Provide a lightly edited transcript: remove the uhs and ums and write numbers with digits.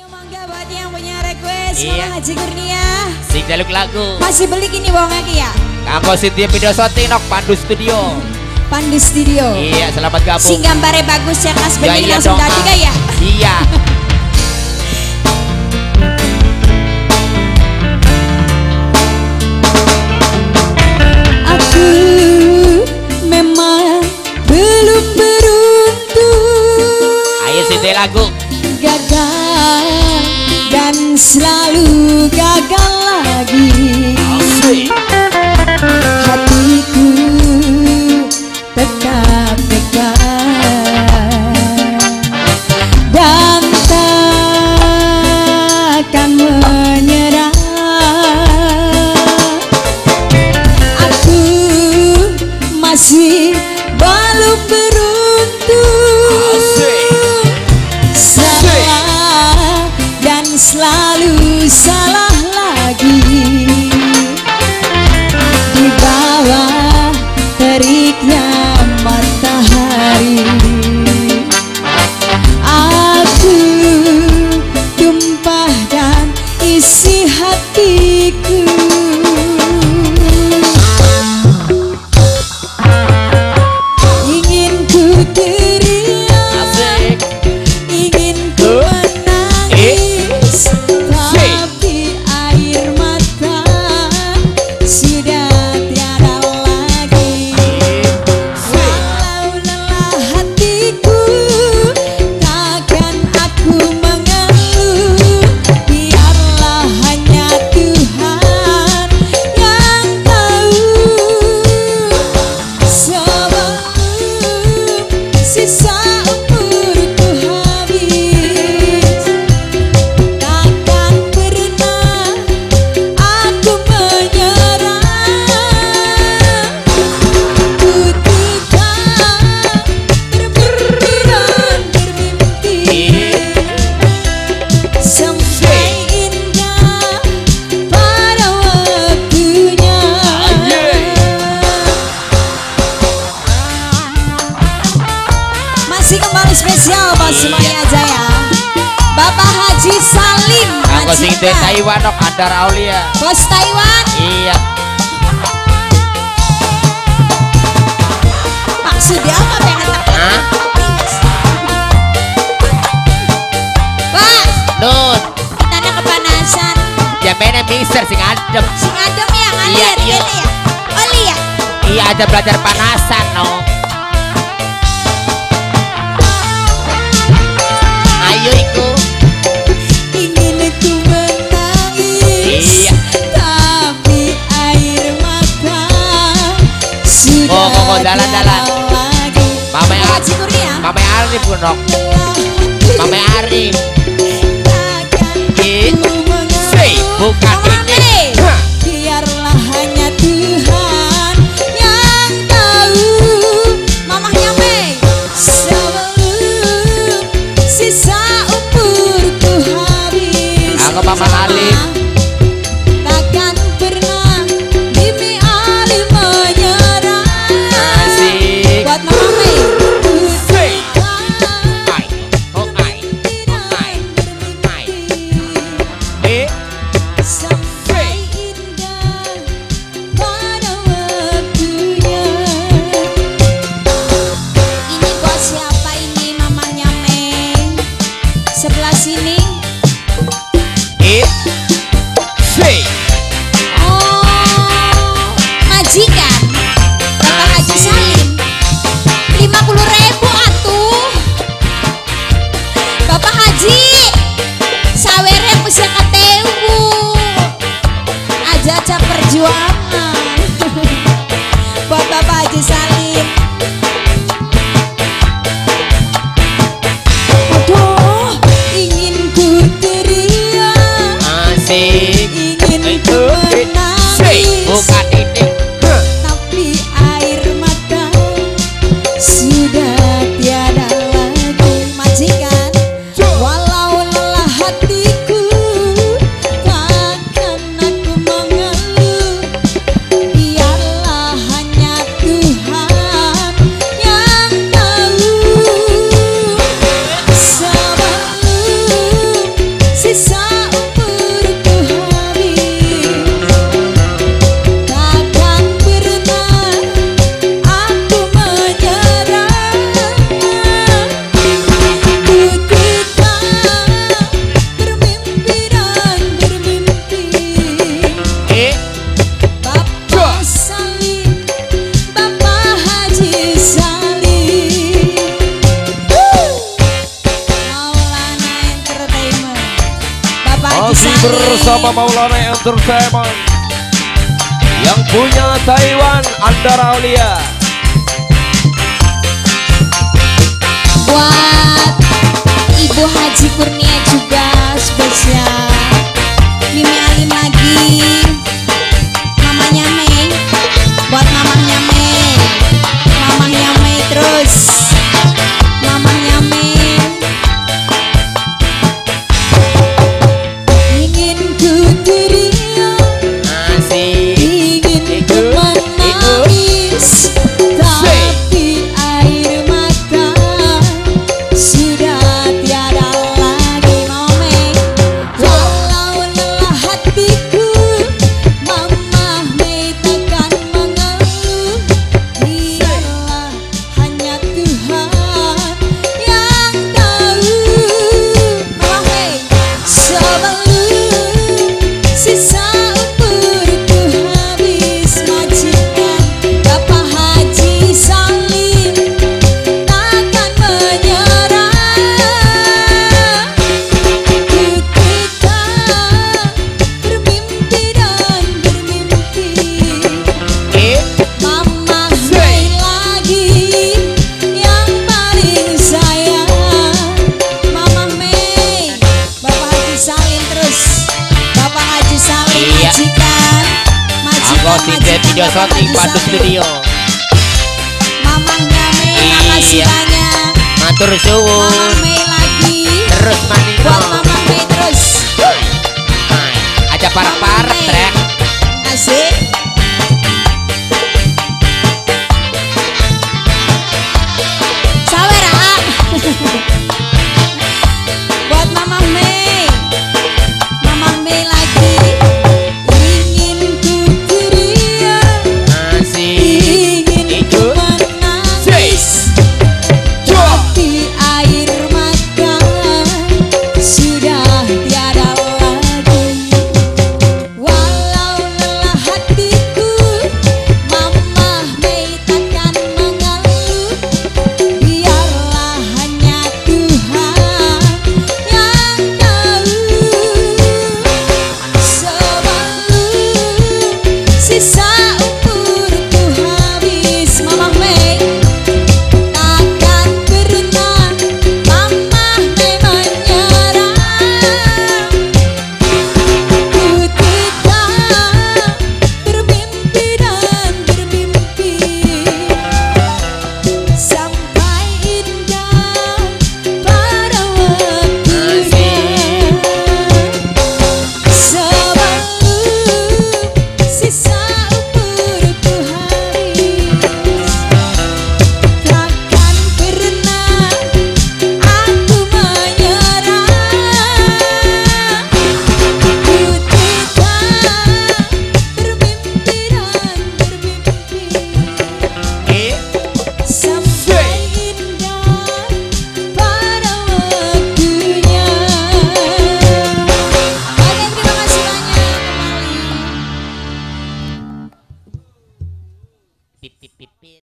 Mangga buat yang punya request Iya. Haji Kurnia. Sing jaluk lagu. Masih beli gini wong lagi ya. Kanggo Cynthia Video Shooting nok Pandu Studio. Pandu Studio. Iya, selamat gabung. Sing gambarnya bagus ya Mas Ya, Bening iya langsung dong, tadi ah. kan ya. Iya. Aku memang belum beruntung. Ayo Cynthia lagu. Gagal dan selalu gagal lagi. Asik. Hatiku tetap dekat dan takkan menyerah. Aku masih belum beruntung. Salah dan selalu salah lagi. Di bawah teriknya matahari, aku tumpahkan isi hatiku. Ingin ku teriak, ingin ku menangis, tapi air mata sudah tiada lagi. Walau lelah hatiku, takkan aku mengeluh. Biarlah hanya Tuhan yang tahu. Sebelum sisa umurku habis, takkan pernah aku menyerah. Ku tetap berpikiran bermimpi sampai indah pada waktunya. Masih kembali spesial buat semuanya aja ya. Bapak Haji Salim Kanggo sing Majika. di Taiwan nok Andar Aulia. Bos Taiwan. Iya. Maksudnya apa pengen Hah? Pak, Nun, tanda kepanasan. jamene miser sing adem. Sing adem ya ngalir Iya, iya. gitu ya. Oli ya. Iya aja belajar panasan no. Ayo iku. Ingin ku menangis, Iya. tapi air mata sudah Kok dalan-dalan. tiada lagi. Mame Haji Kurnia. Mame Arif pun nok. Mame Arif. Gitu. Say, bukan ini. Hah. Biarlah hanya Tuhan yang tahu. Mamahnya Mei. Sebelum sisa umurku habis, Aku Mama Alif. takkan pernah Bibi Alif menyerah. Asik. Buat Mama Mei. Say. Ai. Oh ai. Oh ai. Ai. Eh. Sampai indah pada waktunya. Ini buat siapa ini mamanya Mei? Sebelah sini. Eh. Say. Oh, majikan Bapak Haji Salim. 50.000 atuh. Bapak Haji, sawere mesti kateu. Aja perjuangan. Buat Bapak Haji Salim. Aduh, ingin ku teriak, Asik. ingin ku Say. menangis, Bukan ini. Hah. tapi air mata sudah tiada lagi. Majikan, walau lelah hatiku, takkan aku mengeluh. Biarlah hanya Tuhan yang tahu. Sebelum sisa umurku habis, takkan pernah aku menyerah. Ku tetap bermimpi dan bermimpi. Bapak Salim, Bapak Haji Salim, Maulana Entertainment, Bapak Haji Masih Salim bersama Maulana Entertainment yang punya Taiwan Andara Aulia. buat Ibu Haji Kurnia juga spesial. Mimi Alim lagi, mamanya Mei, buat mamanya Mei, mamanya Mei terus, mamanya Mei. Ingin ku teriak, ingin ku menangis, tapi air mata sudah tiada lagi. Mame, walau lelah hatiku, Mama Mei takkan mengeluh. Biarlah hanya Tuhan yang tahu. Mama Mei, sebelum sisa umurku habis, majikan Bapak Haji Salim takkan menyerah. Ku tetap bermimpi dan bermimpi. Mama Mei lagi yang paling sayang. Mama Mei, Bapak Haji Salim terus, Bapak Haji Salim Iya. majikan, Anggo majikan, video Bapak shooting Haji Pandu Salim. Studio. Mamahnya Mei, makasih Iya. banyak. Matur Mama suwun. Mei lagi, Terus manino. buat Mama Mei terus. Aja parek-parek Mama Mei. trek. Asik. Sawer ah. Buat Mama Mei, Mama Mei lagi. Ingin ku teriak, ingin ku menangis, tapi air mata sudah tiada lagi. Walau lelah hatiku, Mama Mei takkan mengeluh. Biarlah hanya Tuhan yang tahu. Sebelum sisa umurku habis, Mama Mei takkan pernah Mama Mei menyerah. Ku tetap bermimpi dan bermimpi sampai indah pada waktunya. Sebelum sisa umurku habis, takkan pernah aku menyerah. Ku tetap bermimpi dan bermimpi sampai indah pada waktunya. Oke, terima kasih banyak kembali. Pip pip pip pip.